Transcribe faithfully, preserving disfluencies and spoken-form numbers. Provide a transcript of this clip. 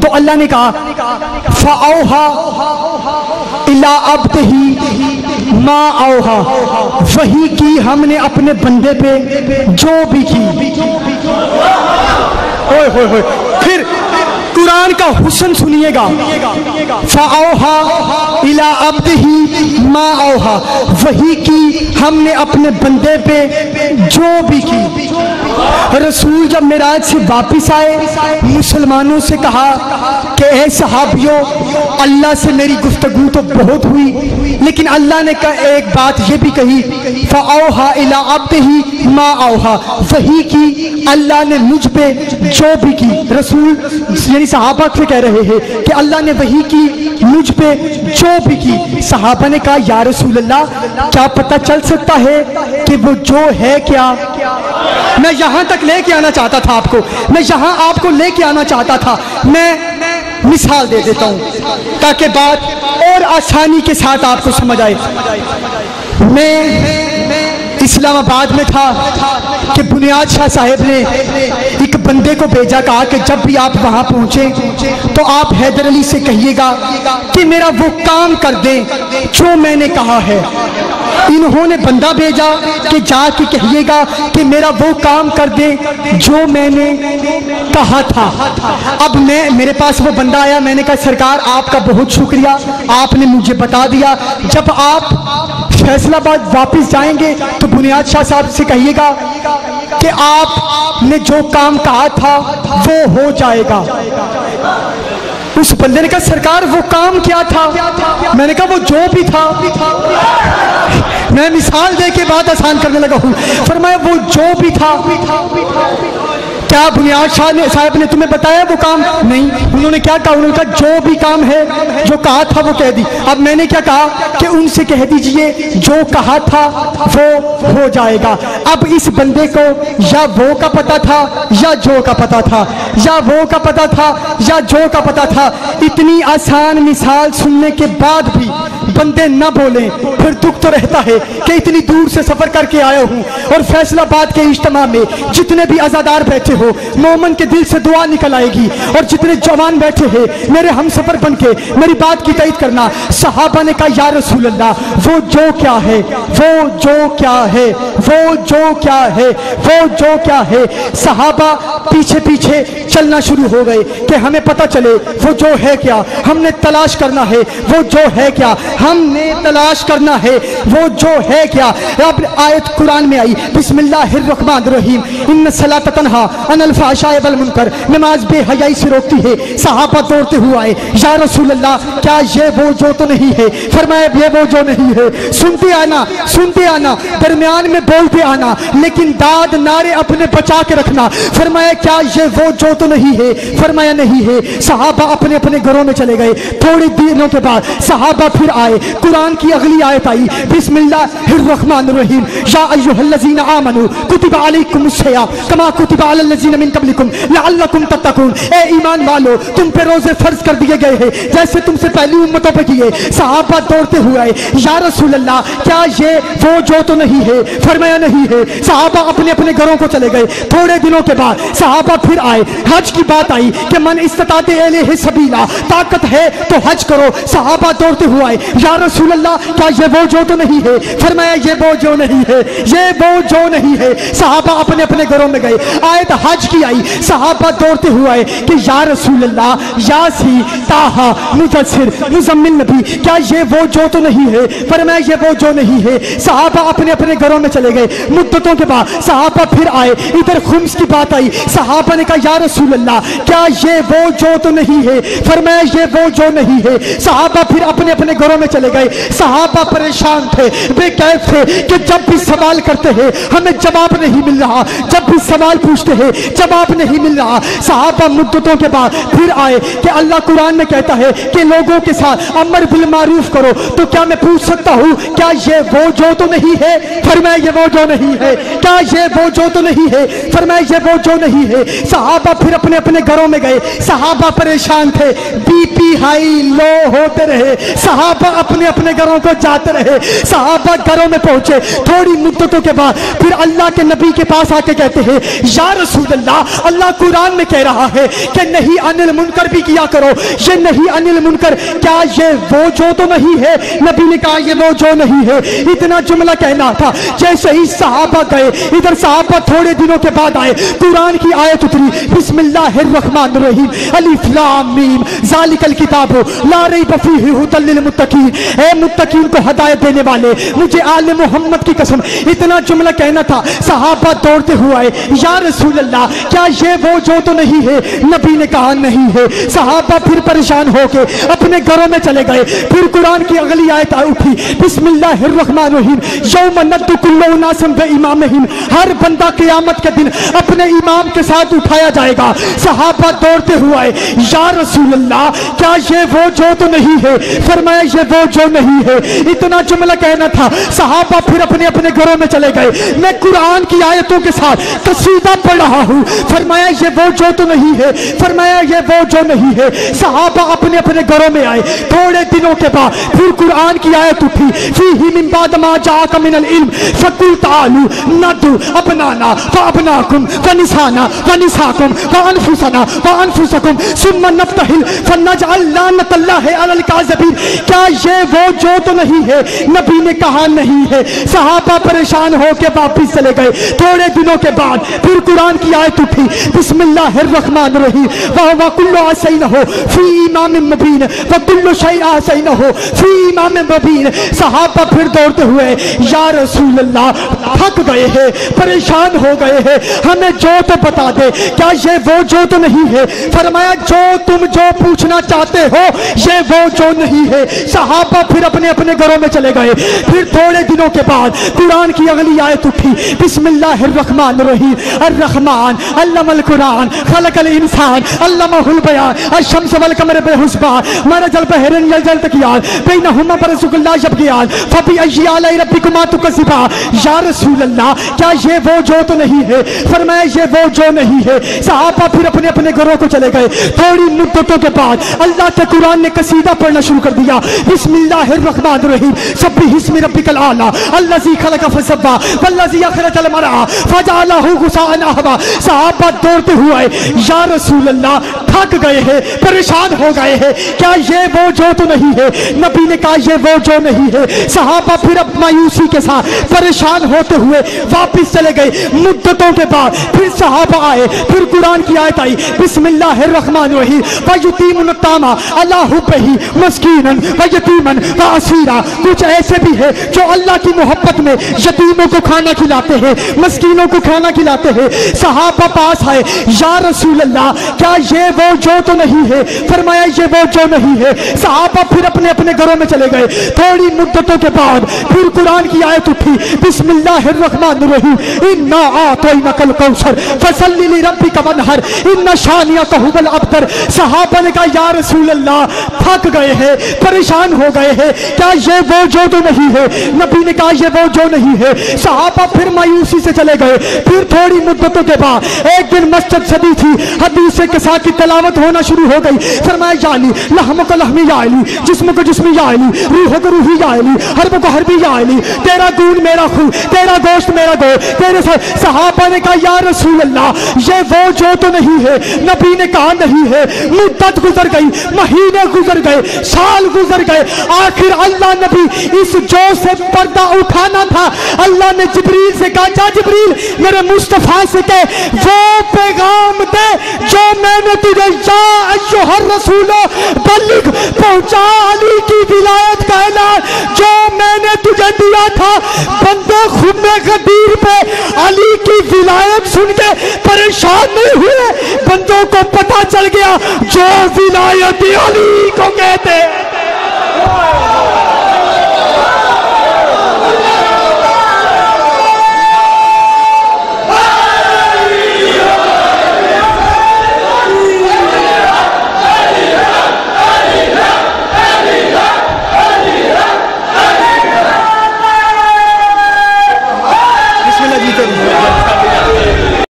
تو اللہ نے کہا فَأَوْحَى إِلَىٰ عَبْدِهِ مَا أَوْحَى، وحی کی ہم نے اپنے بندے پہ جو بھی کی۔ اوئے ہوئے ہوئے پھر قرآن کا حسن سنیے گا، فَأَوْحَى إِلَىٰ عَبْدِهِ مَا أَوْحَى، وحی کی ہم نے اپنے بندے پہ جو بھی کی۔ رسول جب معراج سے واپس آئے مسلمانوں سے کہا کہ اے صحابیوں، اللہ سے میری گفتگو تو بہت ہوئی لیکن اللہ نے ایک بات یہ بھی کہی فَأَوْحَى إِلَىٰ عَبْدِهِ مَا أَوْحَى، وحی کی اللہ نے مجھ پہ جو بھی کی۔ رسول یعنی صحابہ سے کہہ رہے ہیں کہ اللہ نے وحی کی مجھ پہ جو بھی کی۔ صحابہ نے کہا یا رسول اللہ کیا پتہ چل سکتا ہے کہ وہ جو ہے کیا؟ میں یہاں تک لے کے آنا چاہتا تھا آپ کو، میں یہاں آپ کو لے کے آنا چاہتا تھا۔ میں مثال دے دیتا ہوں تاکہ بات اور آسانی کے ساتھ آپ کو سمجھ آئے۔ میں اسلام آباد میں تھا کہ بنیاد شاہ صاحب نے ایک بندے کو بھیجا، کہا کہ جب بھی آپ وہاں پہنچیں تو آپ حیدر علی سے کہیے گا کہ میرا وہ کام کر دیں جو میں نے کہا ہے۔ انہوں نے بندہ بھیجا کہ جا کے کہیے گا کہ میرا وہ کام کر دیں جو میں نے کہا تھا۔ اب میں میرے پاس وہ بندہ آیا، میں نے کہا سرکار آپ کا بہت شکریہ، آپ نے مجھے بتا دیا، جب آپ فیصل آباد واپس جائیں گے تو بنیاد شاہ صاحب سے کہیے گا کہ آپ نے جو کام کہا تھا وہ ہو جائے گا۔ اس بندے نے کہا سرکار وہ کام کیا تھا؟ میں نے کہا وہ جو بھی تھا۔ میں مثال دے کے بات آسان کرنے لگا ہوں۔ فرمایا وہ جو بھی تھا کیا بنیاد شاہ صاحب نے تمہیں بتایا وہ کام؟ نہیں۔ انہوں نے کیا کہا؟ انہوں نے کہا جو بھی کام ہے جو کہا تھا وہ کہہ دی۔ اب میں نے کیا کہا کہ ان سے کہہ دیجئے جو کہا تھا وہ ہو جائے گا۔ اب اس بندے کو یا وہ کا پتہ تھا یا جو کا پتہ تھا، یا وہ کا پتہ تھا یا جو کا پتہ تھا۔ اتنی آسان مثال سننے کے بعد بھی بندے نہ بولیں، پھر دکھ تو رہتا ہے کہ اتنی دور سے سفر کر کے آیا ہوں اور فیصل آباد کے اجتماع میں جتنے بھی عزادار بیٹھے ہو مومن کے دل سے دعا نکل آئے گی، اور جتنے جوان بیٹھے ہیں میرے ہم سفر بن کے میری بات کی تائید کرنا۔ صحابہ نے کہا یا رسول اللہ وہ جو کیا ہے، وہ جو کیا ہے، وہ جو کیا ہے، وہ جو کیا ہے۔ صحابہ پیچھے پیچھے چلنا شروع ہو گئے کہ ہمیں پتہ چلے وہ جو ہے کیا، ہم نے تلاش کرنا ہے وہ جو ہے کیا، ہم نے تلاش کرنا ہے وہ جو ہے کیا۔ اب آیت قرآن میں آئی بسم اللہ الرحمن الرحیم ان الصلاۃ تنہا عن الفحشاء والمنکر، نماز بے حیائی سے روکتی ہے۔ صحابہ دوڑتے ہوئے آئے یا رسول اللہ کیا یہ وہ جو تو نہیں ہے؟ فرمایا یہ وہ جو نہیں ہے۔ سنتے آنا سنتے آنا درمیان میں بولتے آنا لیکن داد نعرے اپنے بچا کے رکھنا۔ فرمایا کیا یہ وہ جو تو نہیں ہے؟ فرمایا نہیں ہے۔ صحابہ اپنے اپنے گھروں میں چلے گئے۔ تھوڑی دنوں کے بعد صحابہ پھر آئے، قرآن کی اگلی آیت آئی بسم اللہ الرحمن الرحیم یا ایھا الذین آمنوا کتب علیکم الصیام کما کتب علی الذین من قبلکم لعلکم تتقون، اے ایمان والو تم پہ روزے فرض کر دیے گئے ہیں جیسے تم سے پہلی امتوں پہ کیے۔ صحابہ دوڑتے ہوئے آئے یا رسول اللہ کیا یہ وہ جو تو نہیں ہے؟ فرمایا نہیں ہے۔ صحابہ اپنے اپنے گھروں کو چلے گئے۔ تھوڑے دنوں کے بعد صحابہ پھر آئے، حج کی بات آئی کہ من استطاعت الیہ سبیلا، طاقت ہے تو حج کرو۔ صحابہ دوڑتے ہوئے آئے یا رسول اللہ کیا یہ وہ جو تو نہیں ہے؟ فرمایا یہ وہ جو نہیں ہے، یہ وہ جو نہیں ہے۔ صحابہ اپنے اپنے گھروں میں گئے۔ آیت حج کی آئی، صحابہ دوڑتے ہوئے آئے کہ یا رسول اللہ یاسین طٰہٰ مدثر مزمل نبی کیا یہ وہ جو تو نہیں ہے؟ فرمایا یہ وہ جو نہیں ہے۔ صحابہ اپنے اپنے گھروں میں چلے گئے۔ مدتوں کے بعد صحابہ پھر آئے، ادھر خمس کی بات آئی۔ صحابہ نے کہا یا رسول اللہ کیا یہ وہ جو تو نہیں ہے؟ فرمایا یہ وہ جو نہیں ہے۔ صحابہ پھر اپنے اپنے گھروں میں چلے گئے۔ صحابہ پریشان تھے، بے کیف تھے کہ جب بھی سوال کرتے ہیں ہمیں جواب نہیں مل رہا، جب بھی سوال پوچھتے ہیں جواب نہیں مل رہا۔ صحابہ مدتوں کے بعد پھر آئے کہ اللہ قرآن میں کہتا ہے کہ لوگوں کے ساتھ امر بالمعروف کرو، تو کیا میں پوچھ سکتا ہوں کیا یہ وہ جو تو نہیں ہے؟ فرمایا یہ وہ جو نہیں ہے۔ کیا یہ وہ جو تو نہیں ہے؟ فرمایا یہ وہ جو نہیں ہے۔ صحابہ پھر اپنے اپنے گھروں میں گئے۔ صحابہ پریشان تھے، بی پی ہائی لو ہوتے رہے۔ صحابہ अपने अपने घरों को जाते रहे। सहाबा घरों में पहुंचे, थोड़ी मुद्दतों के बाद फिर अल्लाह के नबी के पास आके कहते हैं, या रसूल अल्लाह, अल्लाह कुरान में कह रहा है कि नहीं अनिल मुनकर भी किया करो। ये नहीं अनिल मुनकर, क्या ये वो जो तो नहीं है? नबी ने कहा ये वो जो नहीं है। इतना जुमला कहना था। जैसे ही सहाबा गए, इधर सहाबा थोड़े दिनों के बाद आए, कुरान की आयत उतरी, बिस्मिल्लाहिर्रहमानिर्रहीम, अलिफ लाम मीम, ज़ालिकल किताबु ला रैब फीहि हुदल लिल मुत्तकीन। ए मुत्तकीन को हिदायत देने वाले, मुझे आले मोहम्मद की कसम, इतना जुमला कहना था। सहाबा दौड़ते हुए आए, या रसूल अल्लाह, क्या ये वो जो तो नहीं है? नबी ने कहा नहीं है। सहाबा फिर परेशान होके अपने घरों में चले गए। फिर कुरान की अगली आयत उठी, बिस्मिल्लाहिर्रहमानिर्रहीम, यौम नद्दु कुल्लु उनासिम बिइमामिहिम, हर बंदा क़यामत के दिन अपने इमाम के साथ उठाया जाएगा। सहाबा दौड़ते हुए आए, या रसूल अल्लाह, क्या ये वो जो तो नहीं है? फरमाया ये वो जो नहीं है। इतना जुमला कहना था। सहाबा फिर अपने अपने घरों में चले गए। मैं कुरान की आयतों के साथ कसीदा पढ़ रहा हूँ। फरमाया ये वो जो तो नहीं है। फरमाया ये वो जो नहीं है। सहाबा अपने अपने घरों में आए। थोड़े दिनों के बाद फिर कुरान की आयत उठी, फीही मिन बाद मा जाअक मिनल इल्म फकुल तालू नदु अपनाना व अपनाकुम व निसाना व निसाकुम व अनफुसना व अनफुसकुम सुम्मा नफ्तहिल फनजअल लानतल्लाहि अलल काज़िबीन। क्या ये वो जो तो नहीं है? नबी ने कहा नहीं है। सहाबा परेशान होकर वापस चले गए। थोड़े दिनों के बाद फिर कुरान की आयत उठी, बिस्मिल्लाहिर्रहमानिर्रहीम, व हुवा कुल्लु आसैनहु फी इमामिन मुबीन व कुल्लु शैइन आसैनहु फी इमामिन मुबीन। सहाबा फिर दौड़ते हुए, या रसूल अल्लाह, थक गए हैं, परेशान हो गए हैं, हमें जो तो बता दे, क्या ये वो जो तो नहीं है? फरमाया जो तुम जो पूछना चाहते हो ये वो जो नहीं है। सहाबा फिर अपने अपने घरों में चले गए। फिर थोड़े दिनों के बाद कुरान की अगली आयत उठी, बिस्मिल्लाहिर्रहमानिर्रहीम, अर्रहमान अल्लमल कुरान खलकल इंसान अल्लमहुल बयान अश-शम्स वल कमर बिहुस्बान मरजल बहरैन यलजल तकियान बैनहुमा बरज़ुकुल ला यबगियान फबी अय्यि आलाई रब्बिकुमा तुकज़्ज़िबान। या रसूल अल्लाह, क्या ये वो जो तो नहीं है? फरमाया ये वो जो नहीं है। सहाबा फिर अपने अपने घरों को चले गए। थोड़ी मुद्दतों के बाद अल्लाह के कुरान ने कसीदा पढ़ना शुरू कर दिया, बिस्मिल्लाहिर्रहमानिर्रहीम, सब्बिहिस्मि रब्बिकल आला अल्लज़ी खलक़ फसव्वा वल्लज़ी अख़रजल मरअ फजअलहु गुसाअन अहवा। सहाबा दौड़ते हुए, या रसूल अल्लाह, थक गए हैं, परेशान हो गए हैं, क्या ये वो जो तो नहीं है? नबी ने कहा ये वो जो नहीं है। सहाबा फिर अब मायूसी के साथ परेशान होते हुए वापस चले गए। मुद्दतों के बाद फिर सहाबा आए। फिर कुरान की आयत आई, बिस्मिल्लाहिर्रहमानिर्रहीम, वयुतीमुन तामा अला हुब्बिही मस्कीनन व यतीमन व असीरा। कुछ ऐसे भी है जो अल्लाह की मोहब्बत में यतीमों को खाना खिलाते हैं, मस्कीनों को खाना खिलाते हैं। सहाबा पास आए, या रसूल अल्लाह, क्या ये वो जो तो नहीं है? फरमाया ये वो जो नहीं है। सहाबा फिर अपने अपने घरों में चले गए। थोड़ी मुद्दतों के बाद फिर कुरान की आयत उठी, बिस्मिल्लाहिर्रहमानिर्रहीम, इन्ना आतैनाकल कौसर फसल्लि लिरब्बिका वनहर इन्ना शानिअका हुवल अबतर। सहाबा ने कहा, या रसूल अल्लाह, थक गए हैं, परेशान हो गए हैं, क्या ये वो जो तो नहीं है? नबी ने कहा ये वो जो नहीं है। सहाबा फिर मायूसी से चले गए। फिर थोड़ी मुद्दतों के बाद एक दिन मस्जिद सदी थी, हदीस के साथ की तलावत होना शुरू हो गई। फरमाया, याली लहम को लहमी याली, जिस्म को जिस्मी याली, रूह को रूही याली, हर्ब को हर्बी याली, तेरा खून मेरा खून, तेरा गोश्त मेरा गोश्त, तेरे साथ। सहाबा ने कहा, या रसूल अल्लाह, ये वो जो तो नहीं है? नबी ने कहा नहीं है। मुद्दत गुजर गई, महीने गुजर गए, साल गुजर गए। आखिर अल्लाह नबी इस जो से पर्दा उठाना था, अल्लाह ने जिब्रील से कहा, जा जिब्रील, मेरे मुस्तफा से कह वो पैगाम दे जो मैंने तुझे या अय्युहर रसूलो बल्लिग पहुंचा अली की विलायत का ऐलान जो मैंने तुझे दिया था। बंदे खुम्मे गदीर पे अली की विलायत सुन के परेशान नहीं हुए, बंदों को पता चल गया जो विलायत अली को कहते हैं।